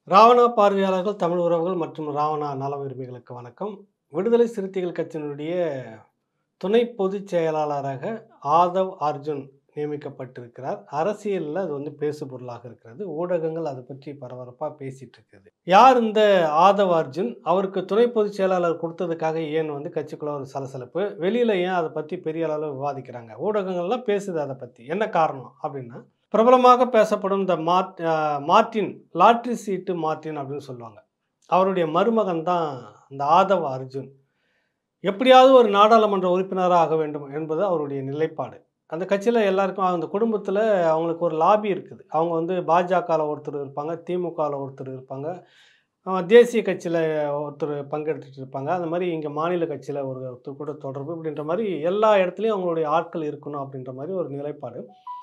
ராவணா பார்வையாளர்கள், தமிழ் உறவுகள் மற்றும் ராவணா நல உரிமைகளுக்கு வணக்கம். விடுதலை சிறுத்தைகள் கட்சியினுடைய துணை பொதுச் செயலாளராக ஆதவ் அர்ஜுன் நியமிக்கப்பட்டிருக்கிறார். அரசியல்ல அது பேசு பொருளாக இருக்கிறது. ஊடகங்கள் அதை பற்றி பரபரப்பா பேசிட்டு இருக்குது. யார் இந்த ஆதவ் அர்ஜுன்? அவருக்கு துணை பொதுச் செயலாளர் கொடுத்ததுக்காக ஏன் கட்சிக்குள்ள ஒரு சலசலப்பு? வெளியில ஏன் அதை பத்தி பெரிய அளவுல விவாதிக்கிறாங்க? ஊடகங்கள்லாம் பேசுது அதை பத்தி. என்ன காரணம் அப்படின்னா, பிரபலமாக பேசப்படும் இந்த மார்ட்டின், லாட்டரி சீட்டு மார்ட்டின் அப்படின்னு சொல்லுவாங்க. அவருடைய மருமகன் தான் இந்த ஆதவ் அர்ஜுன். எப்படியாவது ஒரு நாடாளுமன்ற உறுப்பினரா ஆக வேண்டும் என்பது அவருடைய நிலைப்பாடு. அந்த கட்சியில எல்லாருக்கும் அந்த குடும்பத்தில அவங்களுக்கு ஒரு லாபி இருக்குது. அவங்க பாஜகல ஒருத்தர் இருப்பாங்க, திமுகல ஒருத்தர் இருப்பாங்க, தேசிய கட்சியில ஒருத்தர் பங்கெடுத்துட்டு இருப்பாங்க. அந்த மாரி இங்க மாநில கட்சியில ஒருத்தர் கூட தொடர்பு இப்படின்ற மாரி எல்லா இடத்துலயும் அவங்களுடைய ஆட்கள் இருக்கணும் அப்படின்ற மாரி ஒரு நிலைப்பாடு.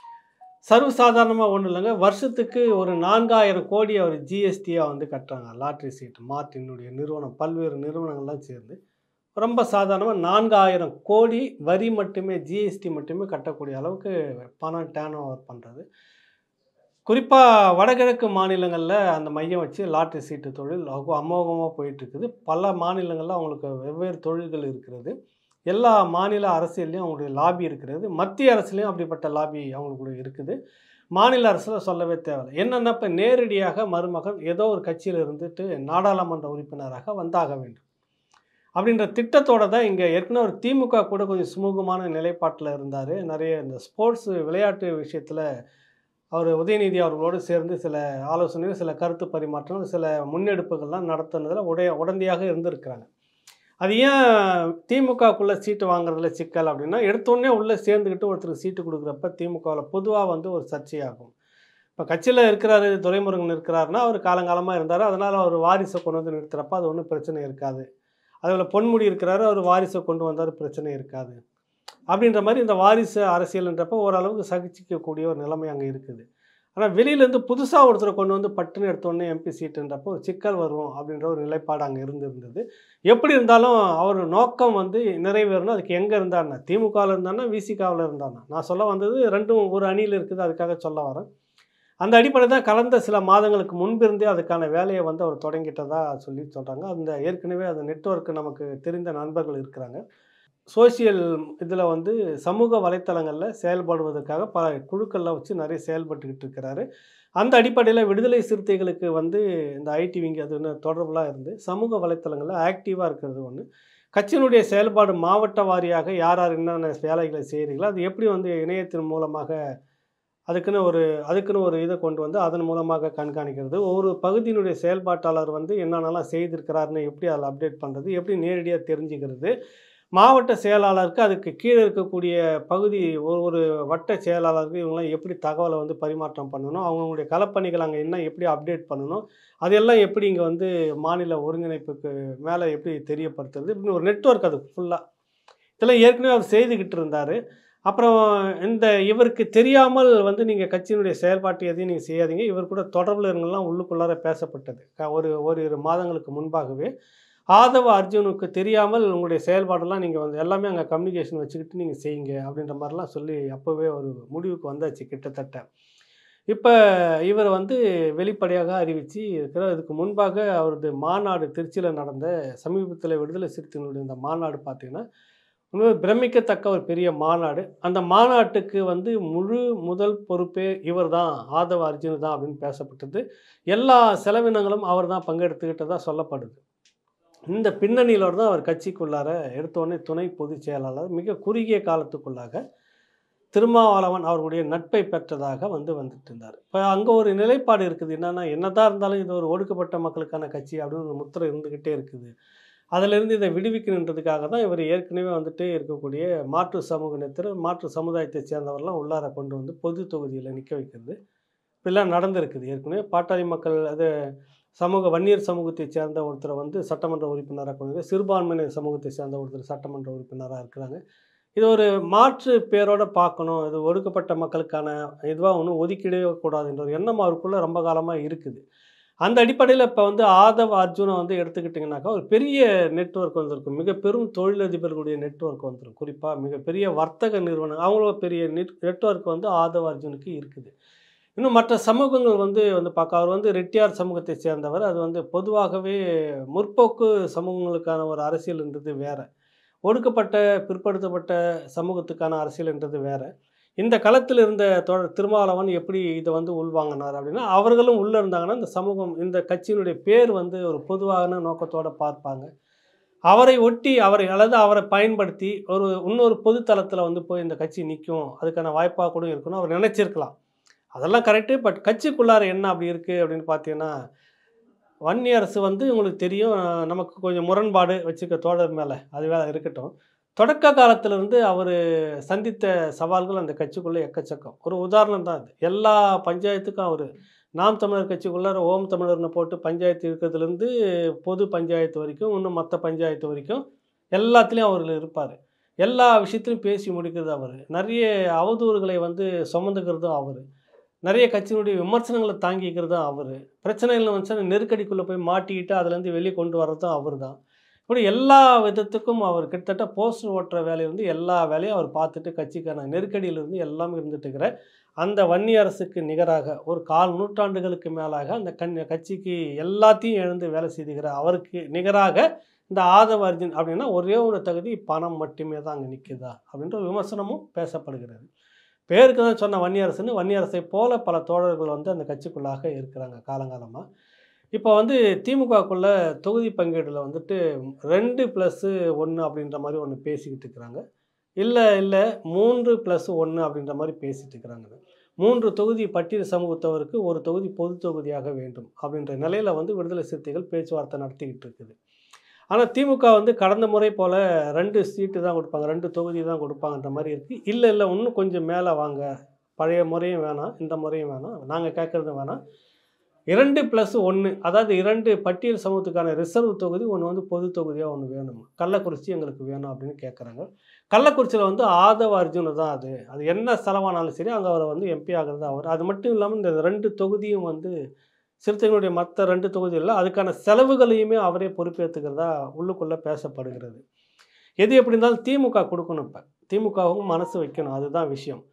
சர்வசாதாரணமா ஒண்ணும் இல்லங்க. வருஷத்துக்கு ஒரு 4000 கோடி அவர் ஜிஎஸ்டியா கட்டுறாங்க. லாட்டரி சீட் மார்ட்டினுடைய நிறுவனம், பல்வேறு நிறுவனங்கள்லாம் சேர்ந்து ரொம்ப சாதாரணமா 4000 கோடி வரி மட்டுமே, ஜிஎஸ்டி மட்டுமே கட்டக்கூடிய அளவுக்கு பணம் டர்ன் ஓவர் பண்றது. குறிப்பா வடகிழக்கு மாநிலங்கள்ல அந்த மையம் வச்சு லாட்டரி சீட்டு தொழில் அமோகமா போயிட்டு இருக்குது. பல மாநிலங்கள்ல அவங்களுக்கு வெவ்வேறு தொழில்கள் இருக்கிறது. எல்லா மாநில அரசியல்லயும் அவங்களுடைய லாபி இருக்கிறது. மத்திய அரசுலயும் அப்படிப்பட்ட லாபி அவங்களுக்கு இருக்குது. மாநில அரசுல சொல்லவே தேவையில்ல. என்னன்னா இப்ப நேரடியாக மருமகன் ஏதோ ஒரு கட்சியில இருந்துட்டு நாடாளுமன்ற உறுப்பினராக வந்தாக வேண்டும். அப்படின்ற திட்டத்தோட தான் இங்க ஏற்கனவே ஒரு திமுக கூட கொஞ்சம் சுமூகமான நிலைப்பாட்டுல இருந்தாரு. நெறைய இந்த ஸ்போர்ட்ஸ் விளையாட்டு விஷயத்துல அவரு உதயநிதி அவர்களோடு சேர்ந்து சில ஆலோசனைகள், சில கருத்து பரிமாற்றங்கள், சில முன்னெடுப்புகள்லாம் நடத்துனதுல உடந்தையாக இருந்திருக்கிறாங்க. அது ஏன் திமுகக்குள்ள சீட்டு வாங்குறதுல சிக்கல் அப்படின்னா, எடுத்தோனே உள்ள சேர்ந்துக்கிட்டு ஒருத்தருக்கு சீட்டு குடுக்குறப்ப திமுகவுல பொதுவா ஒரு சர்ச்சையாகும். இப்ப கட்சியில இருக்கிறாரு, துரைமுருகன் இருக்கிறாருன்னா, அவரு காலங்காலமா இருந்தாரு. அதனால அவர் வாரிச கொண்டு நிறுத்துறப்ப அது ஒண்ணும் பிரச்சனை இருக்காது. அதேபோல பொன்முடி இருக்கிறாரு, அவர் வாரிச கொண்டு வந்தாரு, பிரச்சனை இருக்காது. அப்படின்ற மாரி இந்த வாரிசு அரசியல்ன்றப்போ ஓரளவுக்கு சகிச்சுக்கக்கூடிய ஒரு நிலைமை அங்க இருக்குது. ஆனா வெளியிலேருந்து புதுசா ஒருத்தர கொண்டு பட்டுன்னு எடுத்தோனே எம்பி சீட்டுன்றப்போ ஒரு சிக்கல் வரும் அப்படின்ற ஒரு நிலைப்பாடு அங்க இருந்தது. எப்படி இருந்தாலும் அவர் நோக்கம் நிறைவேறணும். அதுக்கு எங்க இருந்தா என்ன? திமுகவுல இருந்தான்னா, விசிகாவுல இருந்தானா? நான் சொல்ல வந்தது 2ம் ஒரு அணியில இருக்குது. அதுக்காக சொல்ல வரேன். அந்த அடிப்படையில தான் கடந்த சில மாதங்களுக்கு முன்பிருந்தே அதுக்கான வேலைய அவர் தொடங்கிட்டதா சொல்றாங்க. ஏற்கனவே அந்த நெட்வொர்க் நமக்கு தெரிந்த நண்பர்கள் இருக்கிறாங்க. சோசியல் இதில சமூக வலைத்தளங்கள்ல செயல்படுவதற்காக பல குழுக்கள்லாம் வச்சு நெறைய செயல்பட்டுக்கிட்டு இருக்கிறாரு. அந்த அடிப்படையில விடுதலை சிறுத்தைகளுக்கு இந்த ஐடி விங் அது தொடர்புலாம் இருந்து சமூக வலைத்தளங்கள்ல ஆக்டிவா இருக்கிறது ஒண்ணு. கட்சியினுடைய செயல்பாடு மாவட்ட வாரியாக யார் யார் என்னென்ன வேலைகளை செய்றீங்களோ, அது எப்படி இணையத்தின் மூலமாக அதுக்குன்னு ஒரு இத கொண்டு அதன் மூலமாக கண்காணிக்கிறது. ஒவ்வொரு பகுதியினுடைய செயல்பாட்டாளர் என்னென்னலாம் செய்திருக்கிறார்ன்னு எப்படி அதில அப்டேட் பண்றது, எப்படி நேரடியா தெரிஞ்சுக்கிறது. மாவட்ட செயலாளருக்கு அதுக்கு கீழ இருக்கக்கூடிய பகுதி ஒரு வட்ட செயலாளருக்கு இவங்கலாம் எப்படி தகவல பரிமாற்றம் பண்ணணும், அவங்களுடைய களப்பணிகள் அங்க என்ன எப்படி அப்டேட் பண்ணணும், அதெல்லாம் எப்படி இங்க மாநில ஒருங்கிணைப்புக்கு மேல எப்படி தெரியப்படுத்துறது, இப்படின்னு ஒரு நெட்வொர்க் அது ஃபுல்லா. இதெல்லாம் ஏற்கனவே அவர் செய்துகிட்டு இருந்தாரு. அப்புறம் இவருக்கு தெரியாமல் நீங்க கட்சியினுடைய செயல்பாட்டு எதையும் நீங்க செய்யாதீங்க. இவர் கூட தொடர்புல இருங்கலாம் உள்ளுக்குள்ளார பேசப்பட்டது. ஓரிரு மாதங்களுக்கு முன்பாகவே. ஆதவ அர்ஜுனுக்கு தெரியாமல் உங்களுடைய செயல்பாடெல்லாம் நீங்க எல்லாமே அங்க கம்யூனிகேஷன் வச்சுக்கிட்டு நீங்க செய்யுங்க அப்படின்ற மாரிலாம் சொல்லி அப்பவே ஒரு முடிவுக்கு வந்தாச்சு கிட்டத்தட்ட. இப்ப இவர் வெளிப்படையாக அறிவிச்சு இருக்கிறார். இதுக்கு முன்பாக அவரது மாநாடு திருச்சியில நடந்த சமீபத்தில விடுதலை சிறுத்தைகளுடைய இந்த மாநாடு பார்த்தீங்கன்னா, உண்மையிலே பிரமிக்கத்தக்க ஒரு பெரிய மாநாடு. அந்த மாநாட்டுக்கு முழு முதல் பொறுப்பே இவர்தான், ஆதவ அர்ஜுன் தான் அப்படின்னு பேசப்பட்டது. எல்லா செலவினங்களும் அவர் தான் பங்கெடுத்துக்கிட்டதா சொல்லப்படுது. இந்த பின்னணியிலோட தான் அவர் கட்சிக்குள்ளார எடுத்தோனே துணை பொதுச் செயலாளர் மிக குறுகிய காலத்துக்குள்ளாக திருமாவளவன் அவர்களுடைய நட்பை பெற்றதாக வந்துட்டு இருந்தார். இப்ப அங்க ஒரு நிலைப்பாடு இருக்குது. என்னன்னா, என்னதான் இருந்தாலும் இது ஒரு ஒடுக்கப்பட்ட மக்களுக்கான கட்சி அப்படின்னு ஒரு முத்திரை இருந்துகிட்டே இருக்குது. அதிலிருந்து இதை விடுவிக்கணுன்றதுக்காக தான் இவர் ஏற்கனவே இருக்கக்கூடிய மாற்று சமூகத்தினர், மாற்று சமுதாயத்தைச் சேர்ந்தவர்லாம் உள்ளார கொண்டு பொது தொகுதியில நிக்க வைக்கிறது. இப்படிலாம் நடந்திருக்குது. ஏற்கனவே பாட்டாளி மக்கள் வன்னியர் சமூகத்தைச் சேர்ந்த ஒருத்தரை சட்டமன்ற உறுப்பினரா கொண்டு சிறுபான்மையினர் சமூகத்தை சேர்ந்த ஒருத்தர் சட்டமன்ற உறுப்பினரா இருக்கிறாங்க. இது ஒரு மாற்று பேரோட பார்க்கணும். இது ஒடுக்கப்பட்ட மக்களுக்கான இதுவா ஒண்ணும் ஒதுக்கிடவே கூடாதுன்ற ஒரு எண்ணம் அவருக்குள்ள ரொம்ப காலமா இருக்குது. அந்த அடிப்படையில இப்ப ஆதவ் அர்ஜுன எடுத்துக்கிட்டீங்கன்னாக்கா, ஒரு பெரிய நெட்வொர்க் வந்திருக்கும். மிக பெரும் தொழிலதிபர்களுடைய நெட்வொர்க் வந்துரும். குறிப்பா மிகப்பெரிய வர்த்தக நிறுவனம் அவங்களோட பெரிய நெட்வொர்க் ஆதவ் அர்ஜுனுக்கு இருக்குது. இன்னும் மற்ற சமூகங்கள் வந்து பார்க்க அவர் ரெட்டியார் சமூகத்தை சேர்ந்தவர். அது பொதுவாகவே முற்போக்கு சமூகங்களுக்கான ஒரு அரசியல்ன்றது வேற. ஒடுக்கப்பட்ட, பிற்படுத்தப்பட்ட சமூகத்துக்கான அரசியல்ன்றது வேற. இந்த களத்தில் இருந்த தோழர் திருமாவளவன் எப்படி இத உள்வாங்குனார் அப்படின்னா, அவர்களும் உள்ள இருந்தாங்கன்னா, இந்த சமூகம் இந்த கட்சியினுடைய பேர் ஒரு பொதுவான நோக்கத்தோட பார்ப்பாங்க. அவரை ஒட்டி அல்லது அவரை பயன்படுத்தி இன்னொரு பொது தளத்தில போய் இந்த கட்சி நிக்கும். அதுக்கான வாய்ப்பா கூட இருக்குன்னு அவர் நினைச்சிருக்கலாம். அதெல்லாம் கரெக்ட்டு. பட் கட்சிக்குள்ளார என்ன அப்படி இருக்கு அப்படின்னு பார்த்தீங்கன்னா, வன்னி அரசு உங்களுக்கு தெரியும். நமக்கு கொஞ்சம் முரண்பாடு வச்சுக்க தோழர் மேல. அது வேற இருக்கட்டும். தொடக்க காலத்திலிருந்து அவரு சந்தித்த சவால்கள் அந்த கட்சிக்குள்ள எக்கச்சக்கம். ஒரு உதாரணம் தான் இது. எல்லா பஞ்சாயத்துக்கும் நாம் தமிழர் கட்சிக்குள்ளார ஓம் தமிழர்னு போட்டு பஞ்சாயத்து இருக்கிறதுலேருந்து பொது பஞ்சாயத்து வரைக்கும், இன்னும் மத்த பஞ்சாயத்து வரைக்கும் எல்லாத்துலயும் அவரு இருப்பாரு. எல்லா விஷயத்திலும் பேசி முடிக்கிறது அவரு. நெறைய அவதூறுகளை சுமந்துக்கிறதும் அவரு. நெறைய கட்சியினுடைய விமர்சனங்கள தாங்கிக்கிறதும் அவரு. பிரச்சனைகள் வந்துச்சுன்னா நெருக்கடிக்குள்ள போய் மாட்டிக்கிட்டு அதுலேருந்து வெளிய கொண்டு வர்றதும் அவரு தான். இப்படி எல்லா விதத்துக்கும் அவர் கிட்டத்தட்ட போஸ்டர் ஓட்டுற வேலையிலிருந்து எல்லா வேலையும் அவர் பார்த்துட்டு கட்சிக்கான நெருக்கடியிலிருந்து எல்லாமே இருந்துட்டு இருக்கிற அந்த வன்னி அரசுக்கு நிகராக ஒரு 1/4 நூற்றாண்டுகளுக்கு மேலாக அந்த கட்சிக்கு எல்லாத்தையும் இழந்து வேலை செய்துகிற அவருக்கு நிகராக இந்த ஆதவ அர்ஜுன் அப்படின்னா ஒரே ஒரு தகுதி பணம் மட்டுமே தான் அங்கே நிற்குதா அப்படின்ற ஒரு விமர்சனமும் பேசப்படுகிறது. பேருக்கு தான் சொன்ன வன்னி அரசுன்னு வன்னி அரசை போல பல தோழர்கள் அந்த கட்சிக்குள்ளாக இருக்கிறாங்க காலங்காலமாக. இப்போ திமுகக்குள்ள தொகுதி பங்கீடுல 2+1 அப்படின்ற மாரி ஒண்ணு பேசிக்கிட்டு இருக்கிறாங்க. இல்ல 3+1 அப்படின்ற மாரி பேசிட்டு இருக்கிறாங்க. 3 தொகுதி பட்டியல் சமூகத்தவருக்கு 1 தொகுதி பொது தொகுதியாக வேண்டும் அப்படின்ற நிலையில விடுதலை சிறுத்தைகள் பேச்சுவார்த்தை நடத்திக்கிட்டு இருக்குது. ஆனா திமுக கடந்த முறை போல 2 சீட்டு தான் கொடுப்பாங்க. 2 தொகுதி தான் கொடுப்பாங்கன்ற மாரி இருக்கு. இல்ல இன்னும் கொஞ்சம் மேல வாங்க. பழைய முறையும் வேணாம், இந்த முறையும் வேணாம். நாங்க கேட்கறதும் வேணாம். 2+1 அதாவது 2 பட்டியல் சமூகத்துக்கான ரிசர்வ் தொகுதி, ஒண்ணு பொது தொகுதியா ஒண்ணு வேணும். கள்ளக்குறிச்சி எங்களுக்கு வேணும் அப்படின்னு கேட்குறாங்க. கள்ளக்குறிச்சியில ஆதவ அர்ஜுன் தான் அது. அது என்ன செலவானாலும் சரி, அங்க அவர எம்பி ஆகுறது அவரு. அது மட்டும் இல்லாம இந்த 2 தொகுதியும் சிறுத்தைகளுடைய மத்த 2 தொகுதிகள்ல அதுக்கான செலவுகளையுமே அவரே பொறுப்பேத்துக்கிறதா உள்ளுக்குள்ள பேசப்படுகிறது. எது எப்படி இருந்தாலும் திமுக குடுக்கணும் இப்ப. திமுகவும் மனசு வைக்கணும். அதுதான் விஷயம்.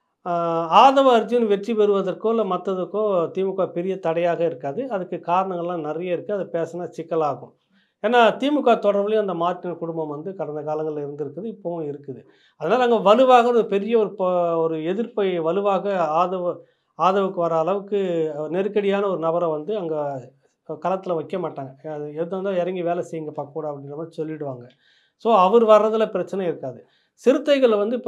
ஆதவ அர்ஜுன் வெற்றி பெறுவதற்கோ, இல்ல மத்ததுக்கோ திமுக பெரிய தடையாக இருக்காது. அதுக்கு காரணங்கள்லாம் நெறைய இருக்கு. அத பேசினா சிக்கலாகும். ஏன்னா, திமுக தொடர்புலயும் அந்த மார்ட்டின் குடும்பம் கடந்த காலங்கள்ல இருந்திருக்குது. இப்பவும் இருக்குது. அதனால அங்க வலுவாக ஒரு பெரிய ஒரு எதிர்ப்பை வலுவாக ஆதவுக்கு வர அளவுக்கு நெருக்கடியான ஒரு நபர அங்க களத்துல வைக்க மாட்டாங்க. அது எது இருந்தாலும் இறங்கி வேலை செய்யுங்கப்பா கூட அப்படின்ற மாரி சொல்லிடுவாங்க. ஸோ, அவர் வர்றதுல பிரச்சனை இருக்காது. சிறுத்தைகள் இப்ப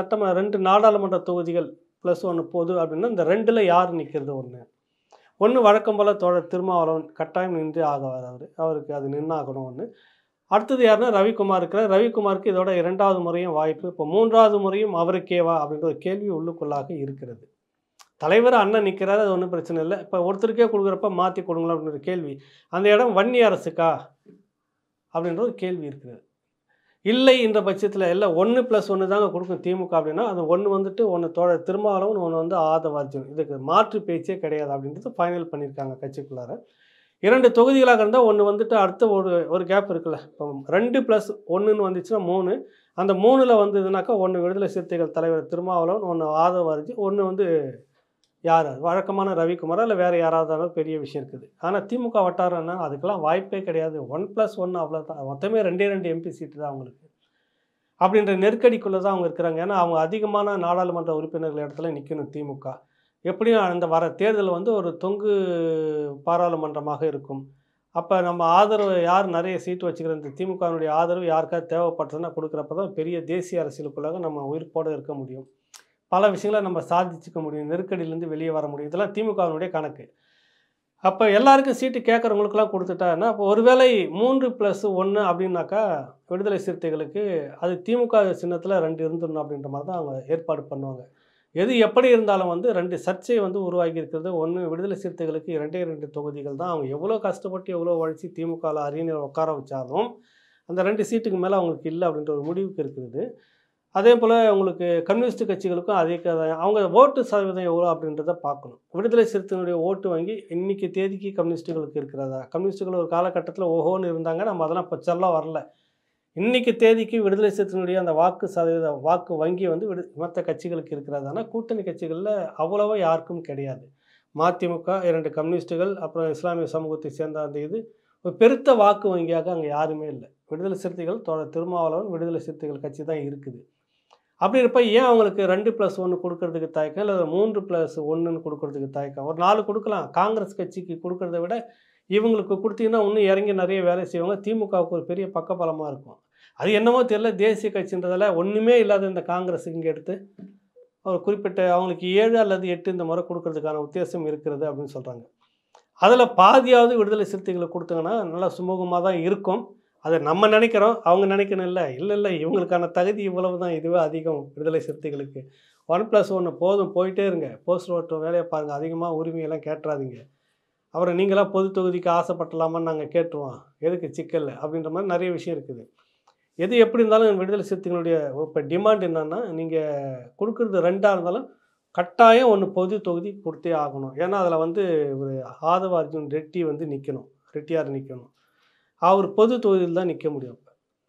2 நாடாளுமன்ற தொகுதிகள் +1 பொது அப்படின்னா, இந்த 2ல யார் நிற்கிறது ஒண்ணு வழக்கம் போல தோழர் திருமாவளவன் கட்டாயம் நின்றே ஆகுவார் அவரு. அவருக்கு அது நின்னாகணும் ஒண்ணு. அடுத்தது யாருன்னா ரவிக்குமார் இருக்கிறார். ரவிக்குமாருக்கு இதோட 2வது முறையும் வாய்ப்பு. இப்போ 3வது முறையும் அவருக்கேவா அப்படின்ற ஒரு கேள்வி உள்ளுக்குள்ளாக இருக்கிறது. தலைவர் அண்ணன் நிற்கிறாரு. அது ஒண்ணும் பிரச்சனை இல்ல. இப்ப ஒருத்தருக்கே குடுக்குறப்ப மாத்தி குடுங்களேன் அப்படின்ற கேள்வி. அந்த இடம் வன்னி அரசுக்கா? அப்படின்ற ஒரு கேள்வி இருக்கிறது. இல்லை என்ற பட்சத்தில இல்ல 1+1 தாங்க குடுக்கும் திமுக அப்படின்னா, அது ஒண்ணு தோழர் திருமாவளவன், ஒண்ணு ஆதவ அர்ஜுன். இதுக்கு மாற்று பேச்சே கிடையாது அப்படின்றது ஃபைனல் பண்ணியிருக்காங்க கட்சிக்குள்ளார. 2 தொகுதிகளாக இருந்தா ஒண்ணு அடுத்த ஒரு கேப் இருக்குல்ல. இப்போ 2+1ன்னு வந்துச்சுன்னா 3. அந்த 3ல வந்ததுனாக்கா, ஒண்ணு விடுதலை சிறுத்தைகள் தலைவர் திருமாவளவன், ஒண்ணு ஆதவ அர்ஜுன், ஒண்ணு யாரு? வழக்கமான ரவிக்குமாரா? இல்ல வேற யாராவதாலும் பெரிய விஷயம் இருக்குது. ஆனா திமுக வட்டாரம்னா அதுக்கெல்லாம் வாய்ப்பே கிடையாது. 1+1 அவ்வளோதான். மொத்தமே 2 எம்பி சீட்டு தான் அவங்களுக்கு. அப்படின்ற நெருக்கடிக்குள்ள தான் அவங்க இருக்கிறாங்க. ஏன்னா, அவங்க அதிகமான நாடாளுமன்ற உறுப்பினர்கள் இடத்துல நிக்கணும் திமுக. எப்படியும் அந்த வர தேர்தல் ஒரு தொங்கு பாராளுமன்றமாக இருக்கும். அப்ப நம்ம ஆதரவு யார் நெறைய சீட்டு வச்சுக்கிற இந்த திமுகவினுடைய ஆதரவு யாருக்காவது தேவைப்பட்டதுன்னா குடுக்குறப்ப தான் பெரிய தேசிய அரசியலுக்குள்ளாக நம்ம உயிர்ப்போட இருக்க முடியும். பல விஷயங்கள நம்ம சாதிச்சுக்க முடியும். நெருக்கடியிலேருந்து வெளியே வர முடியும். இதெல்லாம் திமுகவினுடைய கணக்கு. அப்ப எல்லாருக்கும் சீட்டு கேட்கறவங்களுக்கெல்லாம் குடுத்துட்டாங்கன்னா, அப்போ ஒருவேளை 3+1 அப்படின்னாக்கா, விடுதலை சிறுத்தைகளுக்கு அது திமுக சின்னத்தில 2 இருந்துடணும் அப்படின்ற மாரி தான் அவங்க ஏற்பாடு பண்ணுவாங்க. எது எப்படி இருந்தாலும் 2 சர்ச்சை உருவாகி இருக்கிறது. ஒண்ணு விடுதலை சிறுத்தைகளுக்கு 2 தொகுதிகள் தான். அவங்க எவ்வளோ கஷ்டப்பட்டு, எவ்வளோ உழைச்சு திமுகல அரியணையில உட்கார வச்சாலும், அந்த 2 சீட்டுக்கு மேல அவங்களுக்கு இல்ல அப்படின்ற ஒரு முடிவுக்கு இருக்குது. அதேபோல உங்களுக்கு கம்யூனிஸ்ட் கட்சிகளுக்கும் அதே கதை. அவங்க ஓட்டு சதவீதம் எவ்வளோ அப்படின்றத பார்க்கணும். விடுதலை சிறுத்தைகளுடைய ஓட்டு வங்கி இன்னைக்கு தேதிக்கு கம்யூனிஸ்ட்டுகளுக்கு இருக்கிறதா? கம்யூனிஸ்ட்டுகள் ஒரு காலகட்டத்தில ஓஹோன்னு இருந்தாங்க. நம்ம அதெல்லாம் இப்ப சொல்ல வரல. இன்னைக்கு தேதிக்கு விடுதலை சிறுத்தைகளுடைய அந்த வாக்கு சதவீத வாக்கு வங்கி வந்து மற்ற கட்சிகளுக்கு இருக்கிறது. ஆனா கூட்டணி கட்சிகள்ல அவ்வளவா யாருக்கும் கிடையாது. மதிமுக, 2 கம்யூனிஸ்ட்டுகள், அப்புறம் இஸ்லாமிய சமூகத்தை சேர்ந்த அந்த இது ஒரு பெருத்த வாக்கு வங்கியாக அங்க யாருமே இல்ல. விடுதலை சிறுத்தைகள் திருமாவளவன் விடுதலை சிறுத்தைகள் கட்சி தான் இருக்குது. அப்படி இருப்ப ஏன் அவங்களுக்கு 2+1 குடுக்கறதுக்கு தயக்கம்? இல்ல 3+1ன்னு குடுக்கறதுக்கு தயக்கம்? ஒரு 4 குடுக்கலாம். காங்கிரஸ் கட்சிக்கு குடுக்கறத விட இவங்களுக்கு குடுத்தீங்கன்னா, இன்னும் இறங்கி நெறைய வேலை செய்வாங்க. திமுகவுக்கு ஒரு பெரிய பக்கபலமா இருக்கும். அது என்னமோ தெரியல, தேசிய கட்சின்றதால ஒண்ணுமே இல்லாத இந்த காங்கிரஸுக்கு இங்க எடுத்து ஒரு குறிப்பிட்ட அவங்களுக்கு 7 அல்லது 8 இந்த முறை குடுக்கறதுக்கான உத்தேசம் இருக்கிறது அப்படின்னு சொல்றாங்க. அதுல பாதியாவது விடுதலை சிறுத்தைகளுக்கு குடுத்தாங்கன்னா, நல்லா சுமூகமா தான் இருக்கும். அத நம்ம நெனைக்கிறோம். அவங்க நெனைக்கணும்ல. இல்ல இவங்களுக்கான தகுதி இவ்வளவு தான். இதுவே அதிகம் விடுதலை சிறுத்தைகளுக்கு. 1+1 போதும் போயிட்டே இருங்க. போஸ்ட் ஓட்டு வேலைய பாருங்க. அதிகமா உரிமையெல்லாம் கேட்றாதீங்க. அப்புறம் நீங்களா பொது தொகுதிக்கு ஆசைப்படலாமான்னு நாங்க கேட்டுருவோம். எதுக்கு சிக்கல்? அப்படின்ற மாரி நெறைய விஷயம் இருக்குது. எது எப்படி இருந்தாலும் விடுதலை சிறுத்தைகளுடைய இப்ப டிமாண்ட் என்னன்னா, நீங்க குடுக்குறது 2ஆ இருந்தாலும் கட்டாயம் 1 பொது தொகுதி குடுத்தே ஆகணும். ஏன்னா, அதில வந்து ஒரு ஆதவ அர்ஜுன் ரெட்டி வந்து நிக்கணும். ரெட்டியார் நிக்கணும். அவர் பொது தொகுதியில தான் நிக்க முடியும்.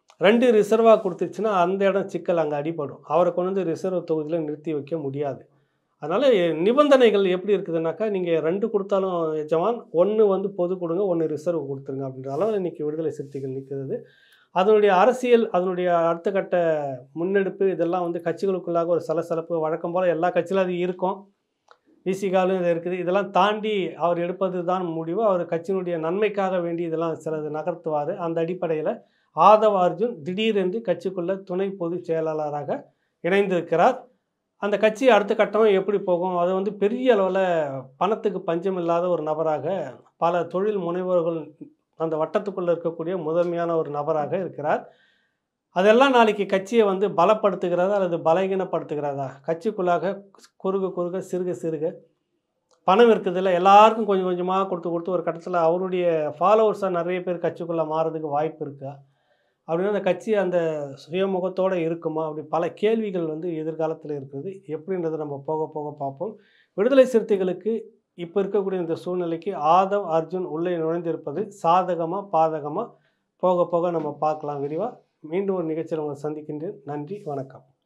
2 ரிசர்வா குடுத்துருச்சுன்னா, அந்த இடம் சிக்கல் அங்க அடிபடும். அவர கொண்டு வந்து ரிசர்வ் தொகுதியில நிறுத்தி வைக்க முடியாது. அதனால நிபந்தனைகள் எப்படி இருக்குதுன்னாக்கா, நீங்க 2 குடுத்தாலும் எஜமான், 1 வந்து பொது குடுங்க, 1 ரிசர்வ் குடுத்துருங்க அப்படின்ற அளவுல இன்னைக்கு விடுதலை சிறுத்தைகள் நிக்கிறது. அதனுடைய அரசியல், அதனுடைய அடுத்த கட்ட முன்னெடுப்பு இதெல்லாம் வந்து கட்சிகளுக்குள்ளாக ஒரு சலசலப்பு வழக்கம் போல எல்லா கட்சியிலும் அது இருக்கும். விசிகாலும் இது இருக்குது. இதெல்லாம் தாண்டி அவர் எடுப்பது தான் முடிவு. அவர் கட்சியினுடைய நன்மைக்காக வேண்டி இதெல்லாம் சிலது நகர்த்துவாரு. அந்த அடிப்படையில ஆதவ அர்ஜுன் திடீரென்று கட்சிக்குள்ள துணை பொதுச் செயலாளராக இணைந்திருக்கிறார். அந்த கட்சி அடுத்த கட்டம் எப்படி போகும்? அது வந்து பெரிய அளவுல பணத்துக்கு பஞ்சம் இல்லாத ஒரு நபராக, பல தொழில் முனைவோர்கள் அந்த வட்டத்துக்குள்ள இருக்கக்கூடிய முதன்மையான ஒரு நபராக இருக்கிறார். அதெல்லாம் நாளைக்கு கட்சிய வந்து பலப்படுத்துகிறதா அல்லது பலகீனப்படுத்துகிறதா? கட்சிக்குள்ளாக குறுக சிறுக சிறுக பணம் இருக்குதுல்ல, எல்லாருக்கும் கொஞ்சம் கொஞ்சமா குடுத்து குடுத்து ஒரு கட்டத்தில அவருடைய ஃபாலோவர்ஸா நெறைய பேர் கட்சிக்குள்ள மாறதுக்கு வாய்ப்பு இருக்கா? அப்படின்னா அந்த கட்சி அந்த சுயமுகத்தோட இருக்குமா? அப்படி பல கேள்விகள் வந்து எதிர்காலத்தில இருக்குது. எப்படின்றத நம்ம போக போக பார்ப்போம். விடுதலை சிறுத்தைகளுக்கு இப்ப இருக்கக்கூடிய இந்த சூழ்நிலைக்கு ஆதவ் அர்ஜுன் உள்ளே நுழைந்திருப்பது சாதகமா? பாதகமா? போக போக நம்ம பார்க்கலாம் விரிவா. மீண்டும் ஒரு நிகழ்ச்சியில உங்கள சந்திக்கின்றேன். நன்றி, வணக்கம்.